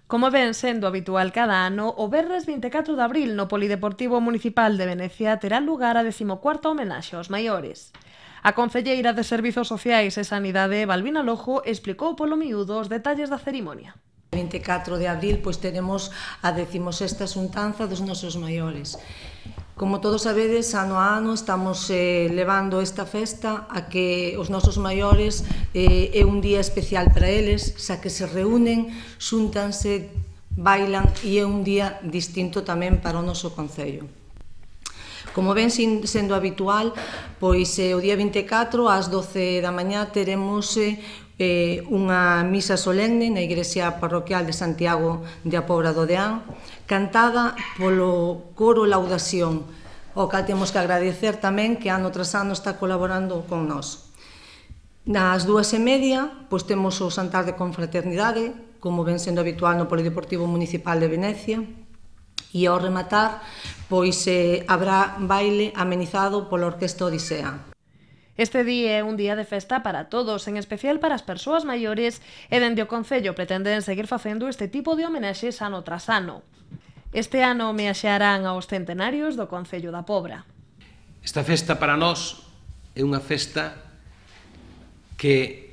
Como ven sendo habitual cada ano, o venres 24 de abril no Polideportivo Municipal de Venecia terá lugar a 14ª homenaxe aos maiores. A concelleira de Servizos Sociais e Sanidade, Balbina Lojo, explicou polo miúdo os detalles da cerimonia. 24 de abril pois teremos a 16ª xuntanza dos nosos maiores. Como todos sabedes, ano a ano estamos levando esta festa a que os nosos maiores é un día especial para eles, xa que se reúnen, xúntanse, bailan e é un día distinto tamén para o noso concello. Como ven sendo habitual, pois o día 24 ás 12 da mañá teremos unha misa solemne na Igrexa Parroquial de Santiago de a Pobra do Deán, cantada polo coro Laudación, ao cal temos que agradecer tamén que ano tras ano está colaborando con nós. Nas 2:30, pois temos o Xantar de Confraternidade, como ven sendo habitual no Polideportivo Municipal de Venecia, e ao rematar, pois habrá baile amenizado pola Orquesta Odisea. Este día é un día de festa para todos, en especial para as persoas maiores, e dende o Concello pretenden seguir facendo este tipo de homenaxes ano tras ano. Este ano homenaxearán aos centenarios do Concello da Pobra. Esta festa para nós é unha festa que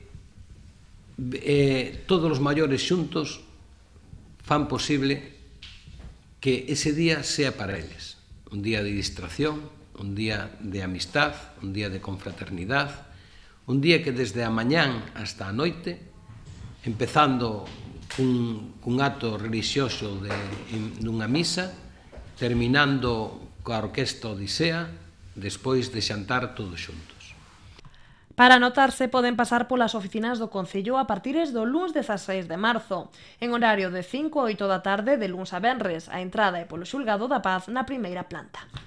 todos os maiores xuntos fan posible que ese día sea para eles. Un día de distracción, un día de amistad, un día de confraternidade, un día que desde a mañán hasta a noite, empezando cun acto religioso dunha misa, terminando coa Orquesta Odisea, despois de xantar todos xuntos. Para anotarse poden pasar polas oficinas do Concello a partires do luns 16 de marzo, en horario de 5 a 8 da tarde de luns a venres. A entrada é polo Xulgado da Paz na primeira planta.